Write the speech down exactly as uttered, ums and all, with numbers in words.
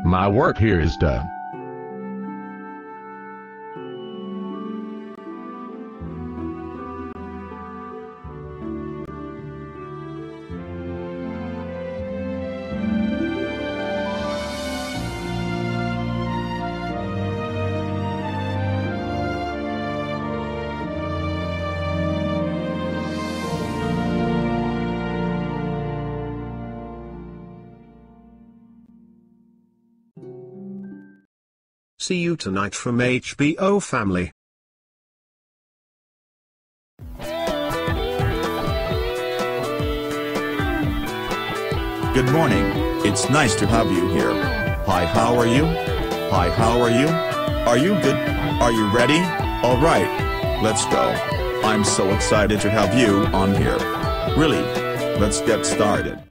My work here is done. See you tonight from H B O Family. Good morning, it's nice to have you here. Hi, how are you? Hi, how are you? Are you good? Are you ready? Alright, let's go. I'm so excited to have you on here. Really, let's get started.